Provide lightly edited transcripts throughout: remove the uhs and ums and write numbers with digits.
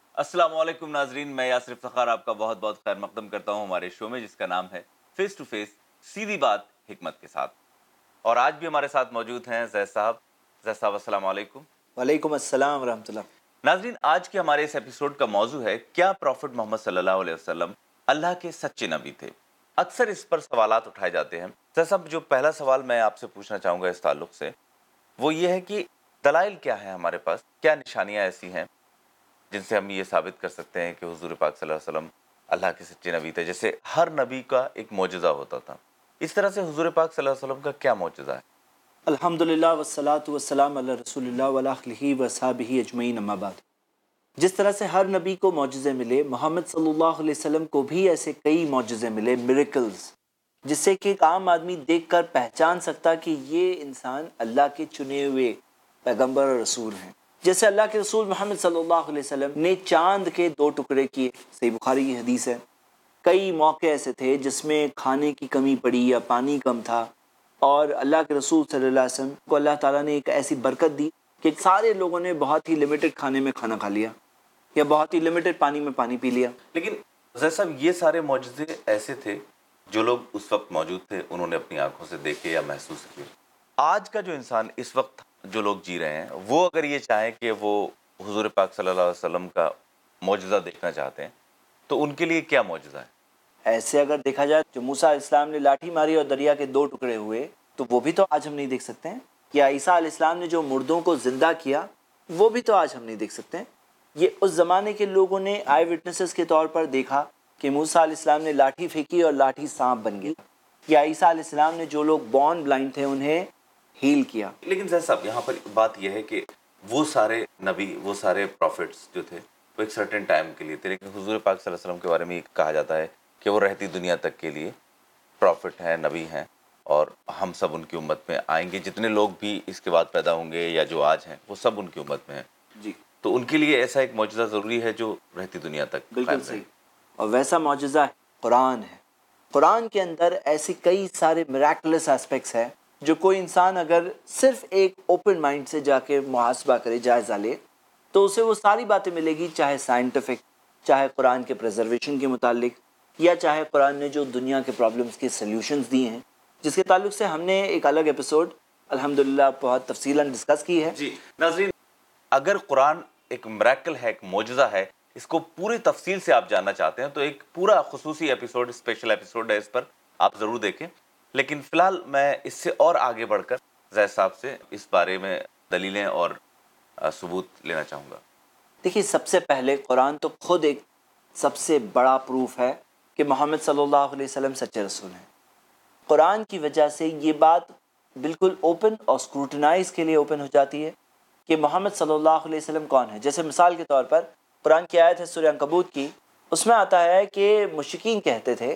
अस्सलाम वालेकुम नाजरीन, मैं यासिर इफ्तिखार आपका बहुत बहुत खैर मकदम करता हूँ हमारे शो में जिसका नाम है फेस टू फेस, सीधी बात हिकमत के साथ। और आज भी हमारे साथ मौजूद हैं जैद साहब। जैद साहब, अस्सलाम वालेकुम। वालेकुम अस्सलाम रहमतुल्लाह। नाजरीन, आज के हमारे इस एपिसोड का मौजू है, क्या प्रॉफिट मोहम्मद सल्लल्लाहु अलैहि वसल्लम अल्लाह के सच्चे नबी थे। अक्सर इस पर सवालात उठाए जाते हैं। जैद साहब, जो पहला सवाल मैं आपसे पूछना चाहूँगा इस ताल्लुक से, वो ये है कि दलाइल क्या है हमारे पास, क्या निशानियाँ ऐसी हैं जिनसे हम ये साबित कर सकते हैं कि हुजूर पाक सल्लल्लाहु अलैहि वसल्लम अल्लाह के सच्चे नबी थे। जैसे हर नबी का एक मौजज़ा होता था, इस तरह से हुजूर पाक सल्लल्लाहु अलैहि वसल्लम का क्या मौजज़ा है? अल्हम्दुलिल्लाह वस्सलातु वस्सलाम अला रसूलिल्लाह व अला आलिहि व अस्हाबिहि अजमईन, अम्मा बाद। जिस तरह से हर नबी को मौजज़े मिले, मोहम्मद सल्लल्लाहु अलैहि वसल्लम को भी ऐसे कई मौजज़े मिले, मिरेकल्स, जिससे कि एक आम आदमी देखकर पहचान सकता कि ये इंसान अल्लाह के चुने हुए पैगंबर और रसूल हैं। जैसे अल्लाह के रसूल मोहम्मद सल्लल्लाहु अलैहि वसल्लम ने चांद के 2 टुकड़े किए, सही बुखारी की हदीस है। कई मौके ऐसे थे जिसमें खाने की कमी पड़ी या पानी कम था, और अल्लाह के रसूल सल्लल्लाहु अलैहि वसल्लम को अल्लाह ताला ने एक ऐसी बरकत दी कि सारे लोगों ने बहुत ही लिमिटेड खाने में खाना खा लिया या बहुत ही लिमिटेड पानी में पानी पी लिया। लेकिन जैद साहब, ये सारे मौजज़े ऐसे थे जो लोग उस वक्त मौजूद थे, उन्होंने अपनी आंखों से देखे या महसूस किए। आज का जो इंसान इस वक्त जो लोग जी रहे हैं, वो अगर ये चाहें कि वो हुजूर पाक सल्लल्लाहु अलैहि वसल्लम का मौजज़ा देखना चाहते हैं, तो उनके लिए क्या मौजज़ा है? ऐसे अगर देखा जाए, जो मूसा अलैहिस्सलाम ने लाठी मारी और दरिया के 2 टुकड़े हुए, तो वो भी तो आज हम नहीं देख सकते हैं। या ईसा अलैहिस्सलाम ने जो मुर्दों को जिंदा किया, वो भी तो आज हम नहीं देख सकते हैं। ये उस ज़माने के लोगों ने आई विटनेसेस के तौर पर देखा कि मूसा अलैहिस्सलाम ने लाठी फेंकी और लाठी सांप बन गया। या ईसा अलैहिस्सलाम ने जो लोग बॉर्न ब्लाइंड थे उन्हें हील किया। लेकिन जैद साहब, यहाँ पर बात यह है कि वो सारे नबी, वो सारे प्रॉफिट्स जो थे, वो एक सर्टेन टाइम के लिए थे। लेकिन हुजूर पाक सल्लल्लाहु अलैहि वसल्लम के बारे में ये कहा जाता है कि वो रहती दुनिया तक के लिए प्रॉफिट हैं, नबी हैं, और हम सब उनकी उम्मत में आएंगे। जितने लोग भी इसके बाद पैदा होंगे या जो आज हैं, वो सब उनकी उम्मत में हैं जी, तो उनके लिए ऐसा एक मौजज़ा ज़रूरी है जो रहती दुनिया तक बिल्कुल कायम सही। रहे। और वैसा मौजज़ा कुरान है। कुरान के अंदर ऐसे कई सारे मिराकुलस एस्पेक्ट्स हैं जो कोई इंसान अगर सिर्फ एक ओपन माइंड से जाके मुहासबा करे, जायज़ा ले, तो उसे वो सारी बातें मिलेगी, चाहे साइंटिफिक, चाहे कुरान के प्रिजर्वेशन के मुतालिक, या चाहे कुरान ने जो दुनिया के प्रॉब्लम्स के सल्यूशंस दिए हैं, जिसके ताल्लुक से हमने एक अलग एपिसोड अल्हम्दुलिल्लाह बहुत तफसीलन डिस्कस की है। जी नाज़रीन, अगर कुरान एक मिरेकल है, एक मौजज़ा है, इसको पूरी तफसील से आप जानना चाहते हैं, तो एक पूरा खुसूसी एपिसोड, स्पेशल एपिसोड है, इस पर आप ज़रूर देखें। लेकिन फ़िलहाल मैं इससे और आगे बढ़कर जैद साहब से इस बारे में दलीलें और सबूत लेना चाहूँगा। देखिए, सबसे पहले कुरान तो खुद एक सबसे बड़ा प्रूफ है कि मोहम्मद सल्लल्लाहु अलैहि वसल्लम सच्चे रसूल हैं। कुरान की वजह से ये बात बिल्कुल ओपन और स्क्रूटनाइज के लिए ओपन हो जाती है कि मोहम्मद सल्लल्लाहु अलैहि वसल्लम कौन है। जैसे मिसाल के तौर पर कुरान की आयत है सूरह अंकबूत की, उसमें आता है कि मुशरिकीन कहते थे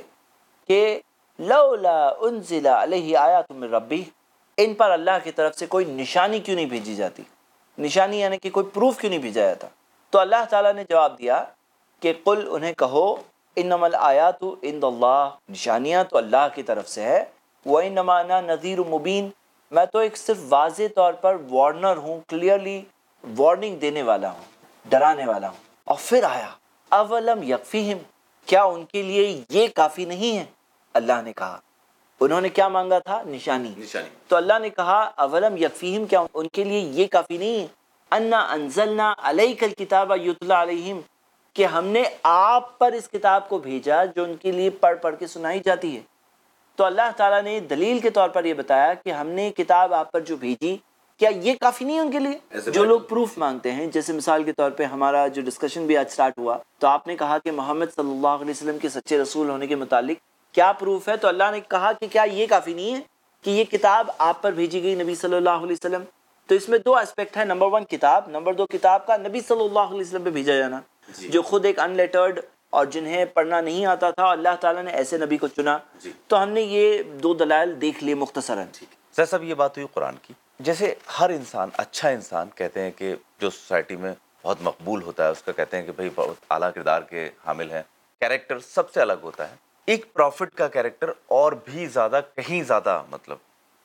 कि लौला उन्जिला अलैहि आयातुम मिर रब्बी, इन पर अल्लाह की तरफ से कोई निशानी क्यों नहीं भेजी जाती। निशानी यानी कि कोई प्रूफ क्यों नहीं भेजा जाता। तो अल्लाह ताला ने जवाब दिया कि कुल, उन्हें कहो, इन्नमल आयातु इंदल्लाह, निशानियाँ तो अल्लाह की तरफ से है, व इन्नमा अना नज़ीरुम मुबीन, मैं तो एक सिर्फ वाज़े तौर पर वार्नर हूँ, क्लियरली वार्निंग देने वाला हूँ, डराने वाला हूँ। और फिर आया अवलम यकफीहिम, क्या उनके लिए ये काफ़ी नहीं है। अल्लाह ने कहा, उन्होंने क्या मांगा था, निशानी। तो अल्लाह ने कहा अवलम यकफीहिम, क्या उनके लिए ये काफ़ी नहीं है, अन्ना अंजलना अलैकल किताबा युतला अलैहिम, कि हमने आप पर इस किताब को भेजा जो उनके लिए पढ़ पढ़ के सुनाई जाती है। तो अल्लाह ताला ने दलील के तौर पर यह बताया कि हमने किताब आप पर जो भेजी, क्या ये काफ़ी नहीं है उनके लिए। जो लोग प्रूफ मांगते हैं, जैसे मिसाल के तौर पे हमारा जो डिस्कशन भी आज स्टार्ट हुआ, तो आपने कहा कि मोहम्मद सल्लल्लाहु अलैहि वसल्लम के सच्चे रसूल होने के मुतालिक क्या प्रूफ है। तो अल्लाह ने कहा कि क्या ये काफ़ी नहीं है कि ये किताब आप पर भेजी गई, नबी सल्लल्लाहु अलैहि वसल्लम। तो इसमें 2 एस्पेक्ट है, नंबर 1 किताब, नंबर 2 किताब का नबी सल्लल्लाहु अलैहि वसल्लम पे भेजा जाना, जो खुद एक अनलेटर्ड और जिन्हें पढ़ना नहीं आता था, अल्लाह ताला ने ऐसे नबी को चुना। तो हमने ये 2 दलाइल देख लिए मुख्तसरन। सर साहब, ये बात हुई कुरान की। जैसे हर इंसान, अच्छा इंसान कहते हैं कि जो सोसाइटी में बहुत मकबूल होता है, उसका कहते हैं कि भाई बहुत आला किरदार के हामिल हैं, कैरेक्टर सबसे अलग होता है। एक प्रॉफिट का कैरेक्टर और भी ज़्यादा, कहीं ज़्यादा मतलब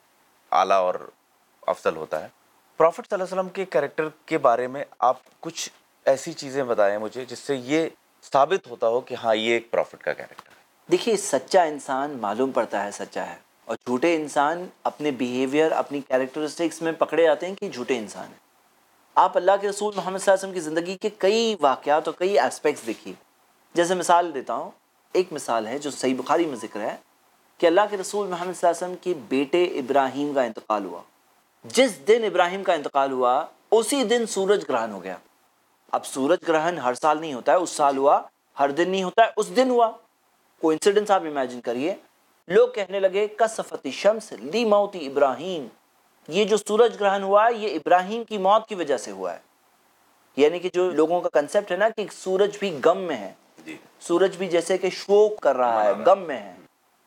आला और अफजल होता है। प्रॉफिट सल्लल्लाहु अलैहि वसल्लम के कैरेक्टर के बारे में आप कुछ ایسی چیزیں بتائیں مجھے جس سے یہ ثابت ہوتا ہو کہ ہاں یہ ایک پروفٹ کا کیریکٹر ہے. دیکھیے سچا انسان معلوم پڑتا ہے سچا ہے، اور جھوٹے انسان اپنے بیہیویئر اپنی کیریکٹرسٹکس میں پکڑے جاتے ہیں کہ جھوٹے انسان ہیں. آپ اللہ کے رسول محمد صلی اللہ علیہ وسلم کی زندگی کے کئی واقعات اور کئی ایسپیکٹس دیکھیے. جیسے مثال دیتا ہوں، ایک مثال ہے جو صحیح بخاری میں ذکر ہے کہ اللہ کے رسول محمد صلی اللہ علیہ وسلم کے بیٹے ابراہیم کا انتقال ہوا. جس دن ابراہیم کا انتقال ہوا اسی دن سورج گرہن ہو گیا. اب سورج گرہن ہر سال نہیں ہوتا ہے، اس سال ہوا، ہر دن نہیں ہوتا ہے، اس دن ہوا. کوئنسیڈنس آپ امیجن کریے. لوگ کہنے لگے کسفت الشمس لی موت ابراہیم، یہ جو سورج گرہن ہوا ہے یہ ابراہیم کی موت کی وجہ سے ہوا ہے. یعنی کہ جو لوگوں کا کنسیپٹ ہے نا کہ سورج بھی غم میں ہے، سورج بھی جیسے کہ شوق کر رہا ہے، غم میں ہے.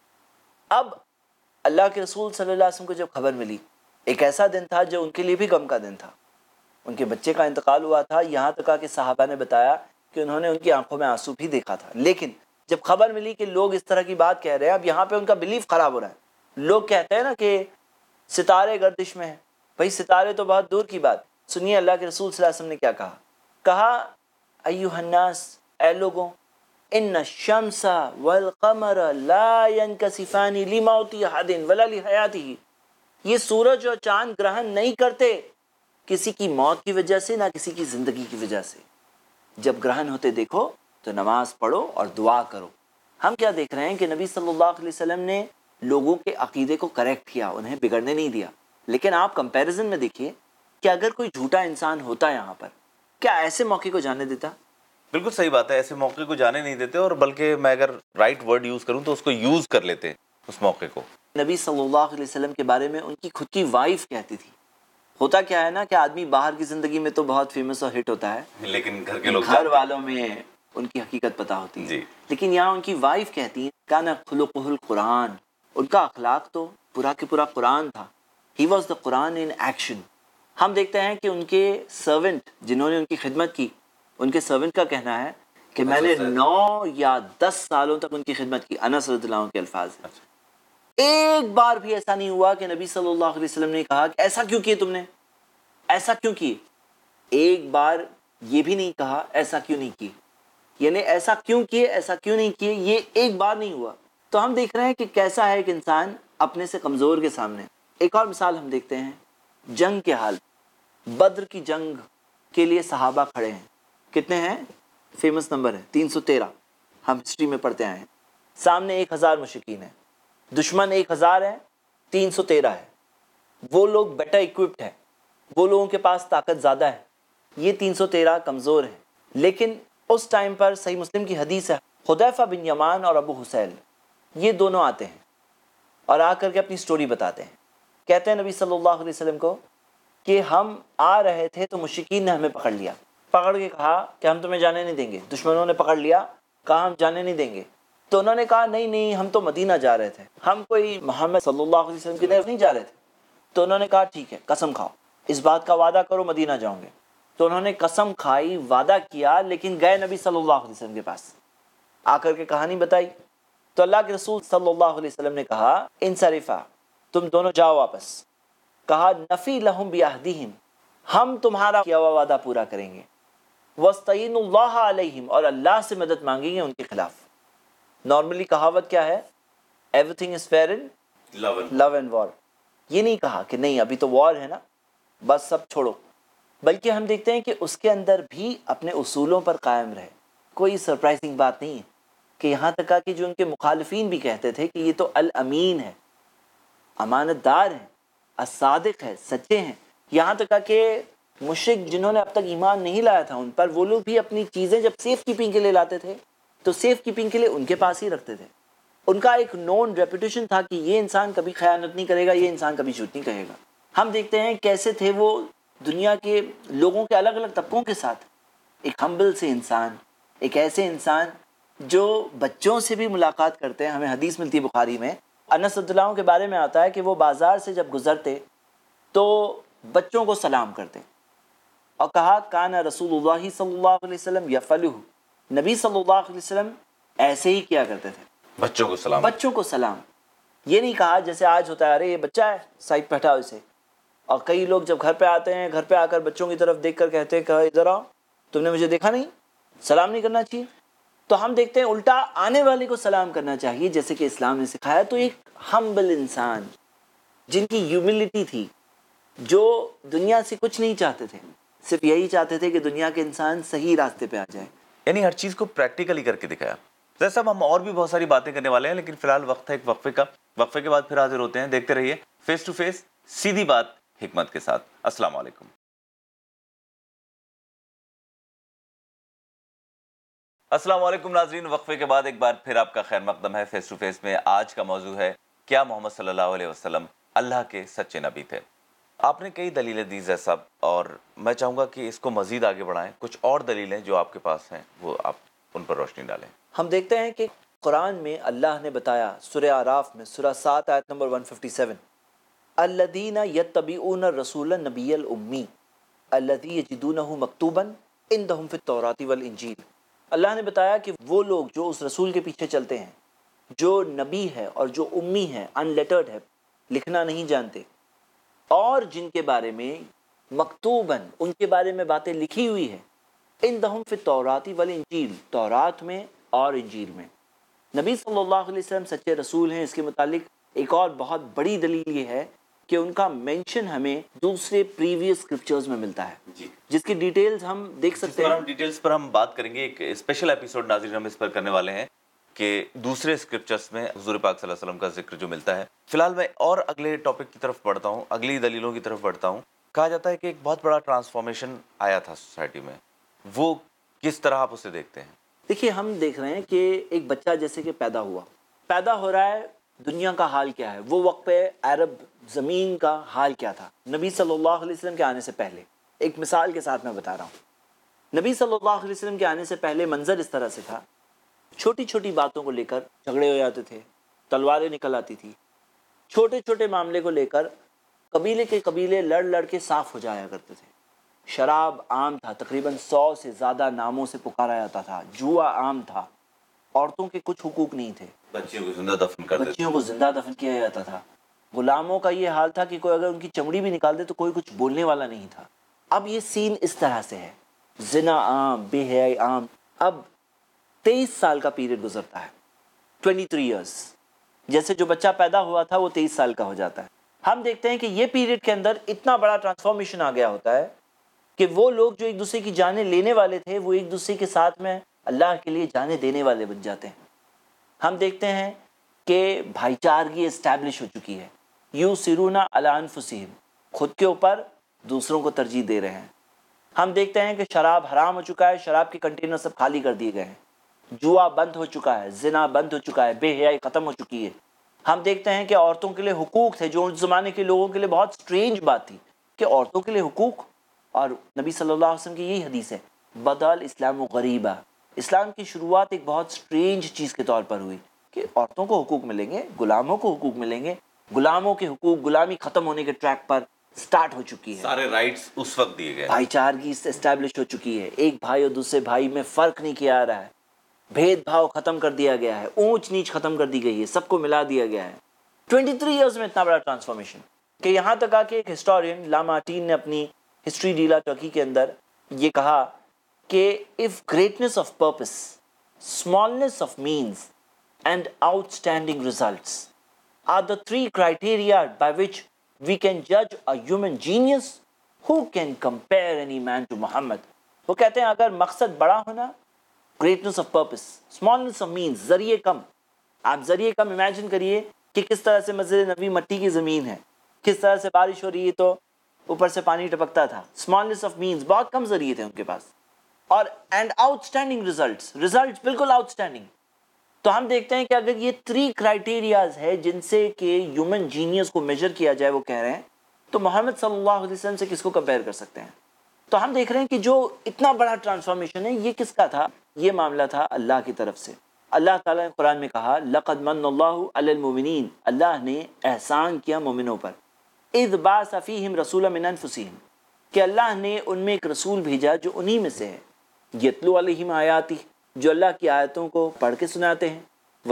اب اللہ کے رسول صلی اللہ علیہ وسلم کو جب خبر ملی، ایک ایسا دن تھا جو ان کے لیے بھی غم کا دن تھا. ان کے بچے کا انتقال ہوا تھا، یہاں تک کہ صحابہ نے بتایا کہ انہوں نے ان کی آنکھوں میں آنسو بھی دیکھا تھا. لیکن جب خبر ملی کہ لوگ اس طرح کی بات کہہ رہے ہیں، اب یہاں پہ ان کا بلیف خراب ہو رہا ہے. لوگ کہتے ہیں نا کہ ستارے گردش میں ہیں. بھائی ستارے تو بہت دور کی بات. سنیے اللہ کے رسول صلی اللہ علیہ وسلم نے کیا کہا ایھا الناس، اے لوگوں، ان الشمس والقمر لا ينکسفان لموت احد ولا لحیاتہ. یہ سورج اور چاند گرہن نہیں کرتے کسی کی موت کی وجہ سے، نہ کسی کی زندگی کی وجہ سے. جب گرہن ہوتے دیکھو تو نماز پڑھو اور دعا کرو. ہم کیا دیکھ رہے ہیں کہ نبی صلی اللہ علیہ وسلم نے لوگوں کے عقیدے کو کریکٹ کیا، انہیں بگڑنے نہیں دیا. لیکن آپ کمپیریزن میں دیکھیے کہ اگر کوئی جھوٹا انسان ہوتا یہاں پر، کیا ایسے موقع کو جانے دیتا؟ بالکل صحیح بات ہے، ایسے موقع کو جانے نہیں دیتے، اور بلکہ میں اگر رائٹ ورڈ یوز کروں تو اس کو یوز کر لیتے ہیں اس موقع کو. نبی صلی اللہ علیہ وسلم کے بارے میں ان کی خود کی وائف کہتی تھی. ہوتا کیا ہے نا کہ آدمی باہر کی زندگی میں تو بہت فیمس اور ہٹ ہوتا ہے، لیکن گھر کے لوگ گھر والوں میں ان کی حقیقت پتہ ہوتی ہے. جی. لیکن یہاں ان کی وائف کہتی ہیں کان خلقہ القرآن، ان کا اخلاق تو پورا کے پورا قرآن تھا. He was the Quran in action. ہم دیکھتے ہیں کہ ان کے سرونٹ جنہوں نے ان کی خدمت کی، ان کے سرونٹ کا کہنا ہے کہ میں نے 9 یا 10 سالوں تک ان کی خدمت کی. انس رضی اللہ عنہ کے الفاظ ہیں. ایک بار بھی ایسا نہیں ہوا کہ نبی صلی اللہ علیہ وسلم نے کہا کہ ایسا کیوں کیے تم نے، ایسا کیوں کیے. ایک بار یہ بھی نہیں کہا ایسا کیوں نہیں کیے، یعنی ایسا کیوں کیے ایسا کیوں نہیں کیے، یہ ایک بار نہیں ہوا. تو ہم دیکھ رہے ہیں کہ کیسا ہے ایک انسان اپنے سے کمزور کے سامنے. ایک اور مثال ہم دیکھتے ہیں جنگ کے حال. بدر کی جنگ کے لیے صحابہ کھڑے ہیں. کتنے ہیں؟ فیمس نمبر ہے 313. ہم ہسٹری میں پڑھتے آئے ہیں. سامنے 1000 مشرکین ہیں، دشمن 1000 ہے، 313 ہے. وہ لوگ بیٹر اکوپڈ ہیں، وہ لوگوں کے پاس طاقت زیادہ ہے، یہ 313 کمزور ہیں. لیکن اس ٹائم پر صحیح مسلم کی حدیث ہے، حذیفہ بن یمان اور ابو حسیل یہ دونوں آتے ہیں اور آ کر کے اپنی سٹوری بتاتے ہیں. کہتے ہیں نبی صلی اللہ علیہ وسلم کو کہ ہم آ رہے تھے تو مشرکین نے ہمیں پکڑ لیا، پکڑ کے کہا کہ ہم تمہیں جانے نہیں دیں گے. دشمنوں نے پکڑ لیا، کہا ہم جانے نہیں دیں گے. تو انہوں نے کہا نہیں نہیں، ہم تو مدینہ جا رہے تھے، ہم کوئی محمد صلی اللہ علیہ وسلم کی طرف نہیں جا رہے تھے. تو انہوں نے کہا ٹھیک ہے قسم کھاؤ، اس بات کا وعدہ کرو مدینہ جاؤں گے. تو انہوں نے قسم کھائی، وعدہ کیا، لیکن گئے نبی صلی اللہ علیہ وسلم کے پاس، آ کر کے کہانی بتائی. تو اللہ کے رسول صلی اللہ علیہ وسلم نے کہا انصرفا، تم دونوں جاؤ واپس. کہا نفی لہم بعہدہم، ہم تمہارا کیا ہوا وعدہ پورا کریں گے. واستعینوا اللہ علیہم، اور اللہ سے مدد مانگیں گے ان کے خلاف. نارملی کہاوت کیا ہے؟ Everything is fair in love and war. یہ نہیں کہا کہ نہیں ابھی تو وار ہے نا بس سب چھوڑو، بلکہ ہم دیکھتے ہیں کہ اس کے اندر بھی اپنے اصولوں پر قائم رہے. کوئی سرپرائزنگ بات نہیں ہے کہ یہاں تک کہ جو ان کے مخالفین بھی کہتے تھے کہ یہ تو الامین ہے، امانت دار ہیں، الصادق ہے، سچے ہیں. یہاں تک کہ مشرک جنہوں نے اب تک ایمان نہیں لایا تھا ان پر، وہ لوگ بھی اپنی چیزیں جب سیف کیپنگ کے لیے لاتے تھے تو سیف کیپنگ کے لیے ان کے پاس ہی رکھتے تھے. ان کا ایک نون ریپوٹیشن تھا کہ یہ انسان کبھی خیانت نہیں کرے گا، یہ انسان کبھی جھوٹ نہیں کہے گا. ہم دیکھتے ہیں کیسے تھے وہ دنیا کے لوگوں کے الگ الگ طبقوں کے ساتھ. ایک ہمبل سے انسان، ایک ایسے انسان جو بچوں سے بھی ملاقات کرتے ہیں. ہمیں حدیث ملتی ہے بخاری میں، انس رضی اللہ عنہ کے بارے میں آتا ہے کہ وہ بازار سے جب گزرتے تو بچوں کو سلام کرتے، اور کہا کان رسول اللہ صلی اللہ علیہ وسلم یفعلہ، نبی صلی اللہ علیہ وسلم ایسے ہی کیا کرتے تھے، بچوں کو سلام. بچوں کو سلام. یہ نہیں کہا جیسے آج ہوتا ہے ارے یہ بچہ ہے سائڈ پہ ہٹاؤ اسے. اور کئی لوگ جب گھر پہ آتے ہیں، گھر پہ آ کر بچوں کی طرف دیکھ کر کہتے ہیں کہ ادھر آؤ، تم نے مجھے دیکھا نہیں، سلام نہیں کرنا چاہیے؟ تو ہم دیکھتے ہیں الٹا آنے والے کو سلام کرنا چاہیے، جیسے کہ اسلام نے سکھایا۔ تو ایک ہمبل انسان جن کی ہیوملٹی تھی، جو دنیا سے کچھ نہیں چاہتے تھے، صرف یہی چاہتے تھے کہ دنیا کے انسان صحیح راستے پہ آ جائے، یعنی ہر چیز کو پریکٹیکلی کر کے دکھایا۔ جیسا ہم اور بھی بہت ساری باتیں کرنے والے ہیں، لیکن فی الحال وقت ہے ایک وقفے کا۔ وقفے کے بعد پھر حاضر ہوتے ہیں، دیکھتے رہیے فیس ٹو فیس، سیدھی بات حکمت کے ساتھ۔ السلام علیکم۔ السلام علیکم ناظرین، وقفے کے بعد ایک بار پھر آپ کا خیر مقدم ہے فیس ٹو فیس میں۔ آج کا موضوع ہے کیا محمد صلی اللہ علیہ وسلم اللہ کے سچے نبی تھے؟ آپ نے کئی دلیلیں دی زید صاحب، اور میں چاہوں گا کہ اس کو مزید آگے بڑھائیں۔ کچھ اور دلیلیں جو آپ کے پاس ہیں وہ آپ ان پر روشنی ڈالیں۔ ہم دیکھتے ہیں کہ قرآن میں اللہ نے بتایا سورہ اعراف میں سورہ 7 آیت نمبر 157، الذین یتبعون الرسول النبی الامی الذی یجدونہ مکتوبا عندہم فی التوراۃ والانجیل۔ اللہ نے بتایا کہ وہ لوگ جو اس رسول کے پیچھے چلتے ہیں، جو نبی ہے اور جو امی ہے، ان لیٹرڈ ہے، لکھنا نہیں جانتے، اور جن کے بارے میں مکتوباً ان کے بارے میں باتیں لکھی ہوئی ہے، عندہم فی التوراۃ والانجیل، تورات میں اور انجیل میں۔ نبی صلی اللہ علیہ وسلم سچے رسول ہیں۔ اس کے متعلق ایک اور بہت بڑی دلیل یہ ہے کہ ان کا مینشن ہمیں دوسرے پریویس اسکرپچرز میں ملتا ہے، جس کی ڈیٹیلز ہم دیکھ سکتے ہیں۔ ڈیٹیلز پر ہم بات کریں گے، ایک اسپیشل ایپیسوڈ ناظرین ہم اس پر کرنے والے ہیں کہ دوسرے اسکرپچرز میں حضور پاک صلی اللہ علیہ وسلم کا ذکر جو ملتا ہے۔ فی الحال میں اور اگلے ٹاپک کی طرف بڑھتا ہوں، اگلی دلیلوں کی طرف بڑھتا ہوں۔ کہا جاتا ہے کہ ایک بہت بڑا ٹرانسفارمیشن آیا تھا سوسائٹی میں، وہ کس طرح آپ اسے دیکھتے ہیں؟ دیکھیے، ہم دیکھ رہے ہیں کہ ایک بچہ جیسے کہ پیدا ہو رہا ہے، دنیا کا حال کیا ہے؟ وہ وقت پہ عرب زمین کا حال کیا تھا نبی صلی اللہ علیہ وسلم کے آنے سے پہلے؟ ایک مثال کے ساتھ میں بتا رہا ہوں۔ نبی صلی اللہ علیہ وسلم کے آنے سے پہلے منظر اس طرح سے تھا، چھوٹی چھوٹی باتوں کو لے کر جھگڑے ہو جاتے تھے، تلواریں نکل آتی تھی، چھوٹے چھوٹے معاملے کو لے کر قبیلے کے قبیلے لڑ کے صاف ہو جایا کرتے تھے۔ شراب عام تھا، تقریباً 100 سے زیادہ ناموں سے پکارا جاتا تھا، جوا عام تھا، عورتوں کے کچھ حقوق نہیں تھے، بچیوں کو زندہ دفن کر دیتے، بچیوں کو زندہ دفن کیا جاتا تھا، غلاموں کا یہ حال تھا کہ کوئی اگر ان کی چمڑی بھی نکال دے تو کوئی کچھ بولنے والا نہیں تھا۔ اب یہ سین اس طرح سے ہے، زنا عام، بے حیائی عام۔ اب 23 سال کا پیریڈ گزرتا ہے، 23 ایئرس، جیسے جو بچہ پیدا ہوا تھا وہ 23 سال کا ہو جاتا ہے۔ ہم دیکھتے ہیں کہ یہ پیریڈ کے اندر اتنا بڑا ٹرانسفارمیشن آ گیا ہوتا ہے کہ وہ لوگ جو ایک دوسرے کی جانیں لینے والے تھے، وہ ایک دوسرے کے ساتھ میں اللہ کے لیے جانیں دینے والے بن جاتے ہیں۔ ہم دیکھتے ہیں کہ بھائی چارگی اسٹیبلش ہو چکی ہے، یُؤْثِرُونَ عَلَىٰ أَنفُسِهِمْ، خود کے اوپر دوسروں کو ترجیح دے رہے ہیں۔ ہم دیکھتے ہیں کہ شراب حرام ہو چکا ہے، شراب کے کنٹینر سب خالی کر دیے گئے ہیں، جوا بند ہو چکا ہے، زنا بند ہو چکا ہے، بے حیائی ختم ہو چکی ہے۔ ہم دیکھتے ہیں کہ عورتوں کے لیے حقوق تھے، جو اس زمانے کے لوگوں کے لیے بہت سٹرینج بات تھی کہ عورتوں کے لیے حقوق، اور نبی صلی اللہ علیہ وسلم کی یہی حدیث ہے، بدأ الاسلام غریبا، اسلام کی شروعات ایک بہت سٹرینج چیز کے طور پر ہوئی کہ عورتوں کو حقوق ملیں گے، غلاموں کو حقوق ملیں گے، غلاموں کے حقوق، غلامی ختم ہونے کے ٹریک پر سٹارٹ ہو چکی ہے، سارے رائٹس اس وقت دیے گئے، بھائی چارگی اسٹیبلش ہو چکی ہے، ایک بھائی اور دوسرے بھائی میں فرق نہیں کیا جا رہا ہے، بھید بھاؤ ختم کر دیا گیا ہے، اونچ نیچ ختم کر دی گئی ہے، سب کو ملا دیا گیا ہے۔ 23 ایئرز میں اتنا بڑا ٹرانسفارمیشن کہ یہاں تک آ کے ایک ہسٹورین لامارٹین نے اپنی ہسٹری ڈیلا ٹرکی کے اندر یہ کہا کہ if greatness of purpose, smallness of means and outstanding results are the 3 criteria by which we can judge a human genius, who can compare any man to Muhammad؟ وہ کہتے ہیں اگر مقصد بڑا ہونا، greatness of purpose، smallness of means، ذریعے کم، آپ ذریعے کم امیجن کریے کہ کس طرح سے مسجد نبوی مٹی کی زمین ہے، کس طرح سے بارش ہو رہی ہے تو اوپر سے پانی ٹپکتا تھا، smallness of means، بہت کم ذریعے تھے ان کے پاس، اور اینڈ آؤٹ اسٹینڈنگ ریزلٹس بالکل آؤٹ اسٹینڈنگ۔ تو ہم دیکھتے ہیں کہ اگر یہ 3 کرائٹیریاز ہے جن سے کہ ہیومن جینیس کو میجر کیا جائے، وہ کہہ رہے ہیں، تو محمد صلی اللہ علیہ وسلم سے کس کو کمپیئر کر سکتے ہیں؟ تو ہم دیکھ رہے ہیں کہ جو اتنا بڑا ٹرانسفارمیشن ہے یہ کس کا تھا؟ یہ معاملہ تھا اللہ کی طرف سے۔ اللہ تعالیٰ نے قرآن میں کہا لَقَدْ مَنَّ اللَّهُ عَلَى الْمُؤْمِنِينَ، اللہ نے احسان کیا مومنوں پر، اِذْ بَعَثَ فِيهِمْ رَسُولًا مِنْ أَنفُسِهِمْ، کہ اللہ نے ان میں ایک رسول بھیجا جو انہی میں سے ہے، یتلو علیہم آیاتی، جو اللہ کی آیتوں کو پڑھ کے سناتے ہیں،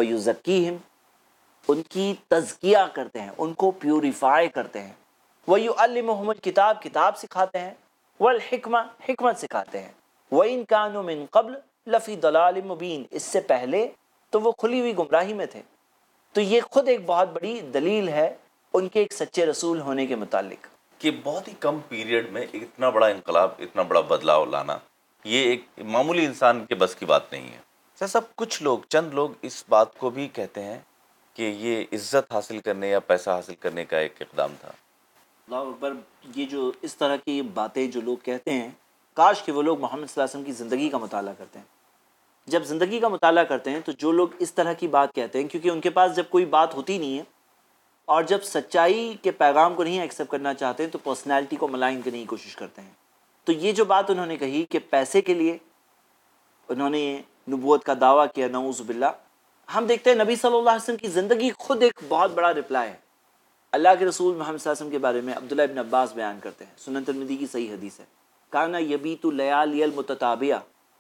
وَيُزَكِّيهِمْ، ان کی تزکیہ کرتے ہیں، ان کو پیوریفائی کرتے ہیں، وَيُعَلِّمُهُمُ الْكِتَاب، کتاب سکھاتے ہیں، وَالْحِکمہ، حکمت سکھاتے ہیں، وَإِن كَانُوا مِن قَبْلُ لَفِي ضَلَالٍ مُبِينٍ، اس سے پہلے تو وہ کھلی ہوئی گمراہی میں تھے۔ تو یہ خود ایک بہت بڑی دلیل ہے ان کے ایک سچے رسول ہونے کے متعلق کہ بہت ہی کم پیریڈ میں اتنا بڑا انقلاب، اتنا بڑا بدلاؤ لانا، یہ ایک معمولی انسان کے بس کی بات نہیں ہے۔ صاحب کچھ لوگ، چند لوگ اس بات کو بھی کہتے ہیں کہ یہ عزت حاصل کرنے یا پیسہ حاصل کرنے کا ایک اقدام تھا۔ اللہ اکبر، یہ جو اس طرح کی باتیں جو لوگ کہتے ہیں، کاش کہ وہ لوگ محمد صلی اللہ علیہ وسلم کی زندگی کا مطالعہ کرتے ہیں۔ جب زندگی کا مطالعہ کرتے ہیں تو جو لوگ اس طرح کی بات کہتے ہیں، کیونکہ ان کے پاس جب کوئی بات ہوتی نہیں ہے اور جب سچائی کے پیغام کو نہیں ایکسیپٹ کرنا چاہتے ہیں تو پرسنالٹی کو ملائن کرنے کی کوشش کرتے ہیں۔ تو یہ جو بات انہوں نے کہی کہ پیسے کے لیے انہوں نے نبوت کا دعویٰ کیا، نعوذ باللہ، ہم دیکھتے ہیں نبی صلی اللہ علیہ وسلم کی زندگی خود ایک بہت بڑا رپلائی ہے۔ اللہ کے رسول محمد صلی اللہ علیہ وسلم کے بارے میں عبداللہ ابن عباس بیان کرتے ہیں، سنن ترمذی کی صحیح حدیث ہے، کانا یبیت لیالی المتتابعہ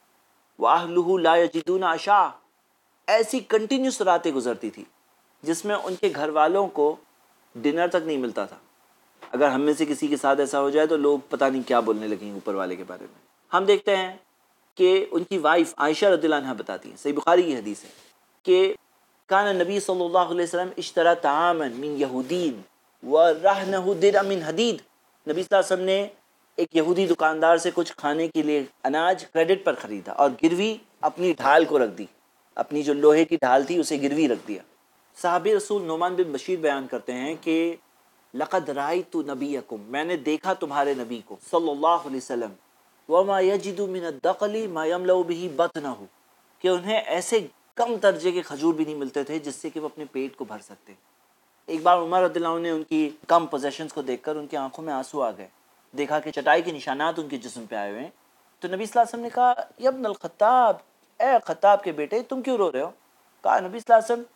واہلہ لا یجدون عشاء، ایسی کنٹینیوس راتیں گزرتی تھی جس میں ان کے گھر والوں کو ڈنر تک نہیں ملتا تھا۔ اگر ہم میں سے کسی کے ساتھ ایسا ہو جائے تو لوگ پتہ نہیں کیا بولنے لگیں اوپر والے کے بارے میں۔ ہم دیکھتے ہیں کہ ان کی وائف عائشہ رضی اللہ عنہا بتاتی ہیں، صحیح بخاری کی حدیث ہے، کہ کان نبی صلی اللہ علیہ وسلم اشترى طعاما من یہودین ورہنہ درع من حدید، نبی صلی اللہ علیہ وسلم نے ایک یہودی دکاندار سے کچھ کھانے کے لیے اناج کریڈٹ پر خریدا اور گروی اپنی ڈھال کو رکھ دی، اپنی جو لوہے کی ڈھال تھی اسے گروی رکھ دیا۔ صحابی رسول نعمان بن بشیر بیان کرتے ہیں کہ لقد رأیت نبیکم، میں نے دیکھا تمہارے نبی کو صلی اللہ علیہ وسلم، وما یجد من الدقل ما یملأ به بطنہ، کہ انہیں ایسے کم درجے کے کھجور بھی نہیں ملتے تھے جس سے کہ وہ اپنے پیٹ کو بھر سکتے۔ ایک بار عمر رضی اللہ عنہ نے ان کی کم پوزیشنز کو دیکھ کر ان کی آنکھوں میں آنسو آ گئے، دیکھا کہ چٹائی کے نشانات ان کے جسم پہ آئے ہوئے ہیں، تو نبی صلی اللہ علیہ وسلم نے کہا یا ابن الخطاب، اے خطاب کے بیٹے تم کیوں رو رہے ہو؟ کہا نبی صلی اللہ علیہ وسلم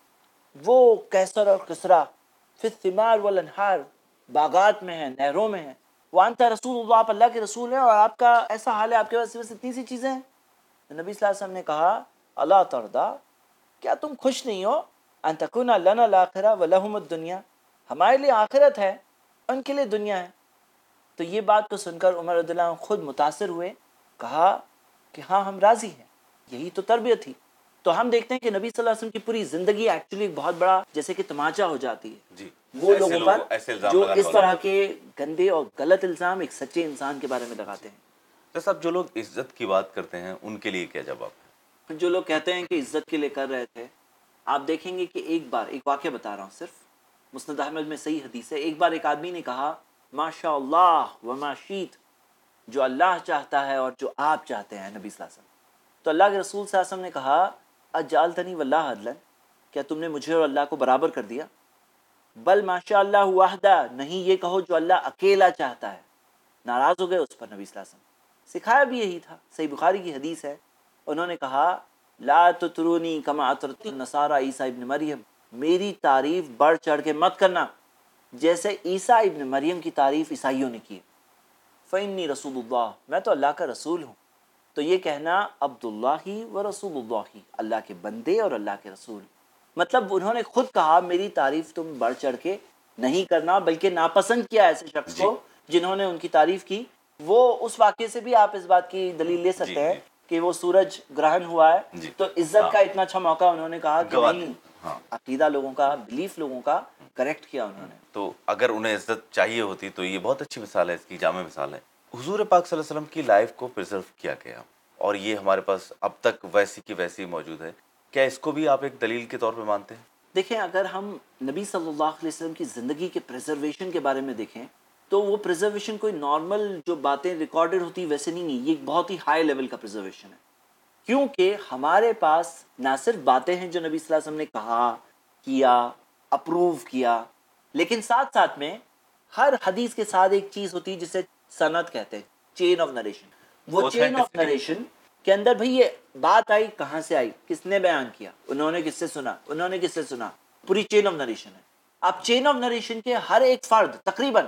وہ کیسر اور کسرا فی الثمار والانہار، باغات میں ہیں، نہروں میں ہیں، وانت رسول اللہ، آپ اللہ کے رسول ہیں اور آپ کا ایسا حال ہے، آپ کے پاس صرف اتنی سی چیزیں ہیں۔ نبی صلی اللہ علیہ وسلم نے کہا الا ترضیٰ، کیا تم خوش نہیں ہو ان تکون لنا الآخرہ ولہم الدنیا، ہمارے لیے آخرت ہے ان کے لیے دنیا ہے۔ تو یہ بات کو سن کر عمر رضی اللہ عنہ خود متاثر ہوئے، کہا کہ ہاں ہم راضی ہیں، یہی تو تربیت تھی۔ تو ہم دیکھتے ہیں کہ نبی صلی اللہ علیہ وسلم کی پوری زندگی ایکچولی بہت بڑا جیسے کہ تماچا ہو جاتی ہے جی، وہ لوگوں پر جو لگانے اس طرح کے گندے اور غلط الزام ایک سچے انسان کے بارے میں لگاتے ہیں۔ صاحب جو لوگ عزت کی بات کرتے ہیں ان کے لیے کیا جواب ہے؟ جو لوگ کہتے ہیں کہ عزت کے لیے کر رہے تھے، آپ دیکھیں گے کہ ایک بار، ایک واقعہ بتا رہا ہوں صرف، مسند احمد میں صحیح حدیث ہے، ایک بار ایک آدمی نے کہا ما شاء اللہ وما شیت، جو اللہ چاہتا ہے اور جو آپ چاہتے ہیں نبی صلی اللہ علیہ وسلم۔ تو اللہ کے رسول صلی اللہ علیہ وسلم نے کہا اجعلتنی واللہ عدلا، کیا تم نے مجھے اور اللہ کو برابر کر دیا؟ بل ماشاء اللہ وحدہ، نہیں یہ کہو جو اللہ اکیلا چاہتا ہے۔ ناراض ہو گئے اس پر نبی صلی اللہ علیہ وسلم۔ سکھایا بھی یہی تھا، صحیح بخاری کی حدیث ہے، انہوں نے کہا لا تطرونی کما اطرت النصارى عیسیٰ ابن مریم، میری تعریف بڑھ چڑھ کے مت کرنا جیسے عیسیٰ ابن مریم کی تعریف عیسائیوں نے کی۔ فإنی رسول اللہ، میں تو اللہ کا رسول ہوں۔ تو یہ کہنا عبداللہ و رسول اللہ، اللہ کے بندے اور اللہ کے رسول، مطلب انہوں نے خود کہا میری تعریف تم بڑھ چڑھ کے نہیں کرنا، بلکہ ناپسند کیا ایسے شخص کو جنہوں نے ان کی تعریف کی۔ وہ اس واقعے سے بھی آپ اس بات کی دلیل لے سکتے ہیں کہ وہ سورج گرہن ہوا ہے تو عزت کا اتنا اچھا موقع انہوں نے کہا کہ نہیں، عقیدہ لوگوں کا، بلیف لوگوں کا کریکٹ کیا انہوں نے۔ تو اگر انہیں عزت چاہیے ہوتی تو یہ بہت اچھی مثال ہے، اس کی جامع مثال ہے۔ حضور پاک صلی اللہ علیہ وسلم کی لائف کو پرزرو کیا گیا اور یہ ہمارے پاس اب تک ویسی کی ویسی موجود ہے، کیا اس کو بھی آپ ایک دلیل کے طور پہ مانتے ہیں؟ دیکھیں، اگر ہم نبی صلی اللہ علیہ وسلم کی زندگی کے پریزرویشن کے بارے میں دیکھیں تو وہ پریزرویشن کوئی نارمل جو باتیں ریکارڈڈ ہوتی ویسے نہیں، یہ ایک بہت ہی ہائی لیول کا پریزرویشن ہے، کیونکہ ہمارے پاس نہ صرف باتیں ہیں جو نبی صلی اللہ علیہ وسلم نے کہا، کیا، اپروو کیا، لیکن ساتھ ساتھ میں ہر حدیث کے ساتھ ایک چیز ہوتی ہے جسے سند کہتے ہیں، چین آف نریشن۔ وہ چین آف نریشن کے اندر بھئی یہ بات آئی کہاں سے آئی، کس نے بیان کیا، انہوں نے کس سے سنا، انہوں نے کس سے سنا، پوری چین آف نریشن ہے۔ اب چین آف نریشن کے ہر ایک فرد، تقریباً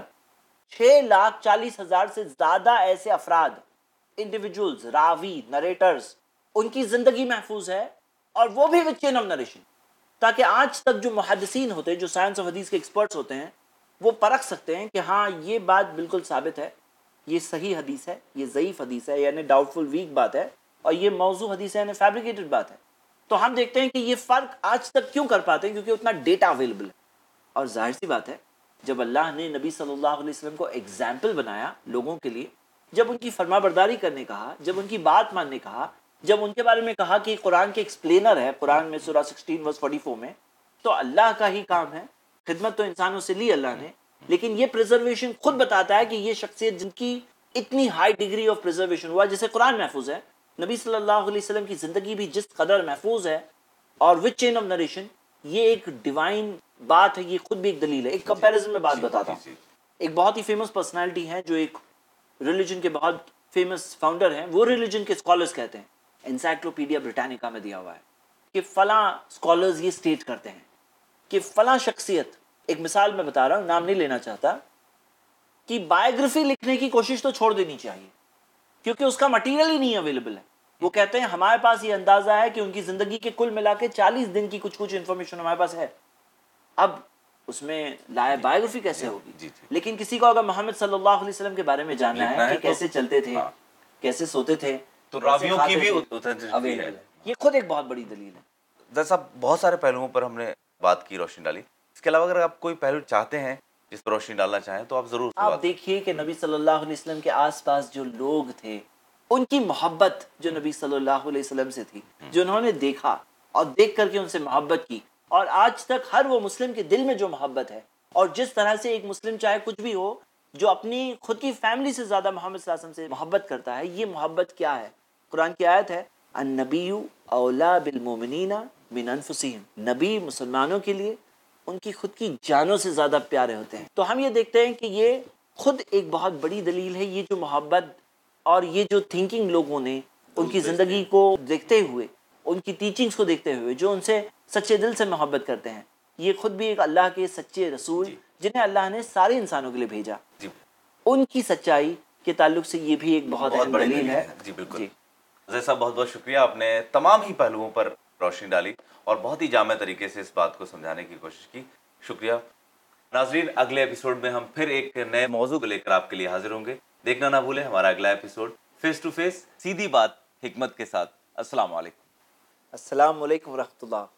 6,40,000 سے زیادہ ایسے افراد، انڈیویجولز، راوی، نریٹرز، ان کی زندگی محفوظ ہے، اور وہ بھی وچ چین آف نریشن، تاکہ آج تک جو محدثین ہوتے ہیں، جو سائنس آف حدیث کے ایکسپرٹس ہوتے ہیں، وہ پرکھ سکتے ہیں کہ ہاں یہ بات بالکل ثابت ہے یہ صحیح حدیث ہے، یہ ضعیف حدیث ہے، یعنی ڈاؤٹ فل ویک بات ہے، اور یہ موضوع حدیث ہے، یعنی فیبریکیٹڈ بات ہے. تو ہم دیکھتے ہیں کہ یہ فرق آج تک کیوں کر پاتے ہیں؟ کیونکہ اتنا ڈیٹا اویلیبل ہے. اور ظاہر سی بات ہے، جب اللہ نے نبی صلی اللہ علیہ وسلم کو ایگزامپل بنایا لوگوں کے لیے، جب ان کی فرما برداری کرنے کہا، جب ان کی بات ماننے کہا، جب ان کے بارے میں کہا کہ قرآن کے ایکسپلینر ہے، قرآن میں سورہ 16 ورس 44 میں، تو اللہ کا ہی کام ہے. خدمت تو انسانوں سے لی اللہ نے، لیکن یہ پریزرویشن خود بتاتا ہے کہ یہ شخصیت جن کی اتنی ہائی ڈگری آف پریزرویشن ہوا، جیسے قرآن محفوظ ہے، نبی صلی اللہ علیہ وسلم کی زندگی بھی جس قدر محفوظ ہے، اور وچ چین آف نریشن، یہ ایک ڈیوائن بات ہے. یہ خود بھی ایک دلیل ہے. ایک کمپیریزن میں بات بتاتا ہوں. ایک بہت ہی فیمس پرسنالٹی ہے جو ایک ریلیجن کے بہت فیمس فاؤنڈر ہیں، وہ ریلیجن کے اسکالرز کہتے ہیں، انسائکلوپیڈیا بریٹانیکا میں دیا ہوا ہے کہ فلاں اسکالرز یہ سٹیٹ کرتے ہیں کہ فلاں شخصیت، ایک مثال میں بتا رہا ہوں، نام نہیں لینا چاہتا، کہ بایوگرافی لکھنے کی کوشش تو چھوڑ دینی چاہیے کیونکہ اس کا مٹیریل ہی نہیں اویلیبل ہے. وہ کہتے ہیں ہمارے پاس یہ اندازہ ہے کہ ان کی زندگی کے کل ملا کے 40 دن کی کچھ انفارمیشن ہمارے پاس ہے. اب اس میں بایوگرافی کیسے ہوگی؟ لیکن کسی کو اگر محمد صلی اللہ علیہ وسلم کے بارے میں جاننا ہے کہ کیسے چلتے تھے، کیسے سوتے تھے، تو راویوں کی بھی اویلیبل ہے. یہ خود ایک بہت بڑی دلیل ہے. جیسا بہت سارے پہلوؤں پر ہم نے بات کی، روشنی ڈالی. اس کے علاوہ اگر آپ کوئی پہلو چاہتے ہیں جس پر روشنی ڈالنا چاہیں تو آپ ضرور. آپ دیکھیے کہ نبی صلی اللہ علیہ وسلم کے آس پاس جو لوگ تھے، ان کی محبت جو نبی صلی اللہ علیہ وسلم سے تھی، جو انہوں نے دیکھا اور دیکھ کر کے ان سے محبت کی، اور آج تک ہر وہ مسلم کے دل میں جو محبت ہے، اور جس طرح سے ایک مسلم چاہے کچھ بھی ہو جو اپنی خود کی فیملی سے زیادہ محمد صلی اللہ علیہ وسلم سے محبت کرتا ہے. یہ محبت کیا ہے؟ قرآن کی آیت ہے النبی اولا بالمؤمنین من انفسہم، نبی مسلمانوں کے لیے ان کی خود کی جانوں سے زیادہ پیارے ہوتے ہیں. تو ہم یہ دیکھتے ہیں کہ یہ خود ایک بہت بڑی دلیل ہے. یہ جو محبت اور یہ جو تھنکنگ لوگوں نے ان کی زندگی کو دیکھتے ہوئے، ان کی ٹیچنگز کو دیکھتے ہوئے، جو ان سے سچے دل سے محبت کرتے ہیں، یہ خود بھی ایک اللہ کے سچے رسول جنہیں اللہ نے سارے انسانوں کے لیے بھیجا، ان کی سچائی کے تعلق سے یہ بھی ایک بہت اہم دلیل ہے. جی بالکل. جیسا بہت بہت شکریہ، آپ نے تمام ہی پہلوؤں پر روشنی ڈالی اور بہت ہی جامع طریقے سے اس بات کو سمجھانے کی کوشش کی. شکریہ. ناظرین، اگلے ایپیسوڈ میں ہم پھر ایک نئے موضوع کو لے کر آپ کے لیے حاضر ہوں گے. دیکھنا نہ بھولیں ہمارا اگلا ایپیسوڈ فیس ٹو فیس، سیدھی بات حکمت کے ساتھ. السلام علیکم. السلام علیکم ورحمۃ اللہ.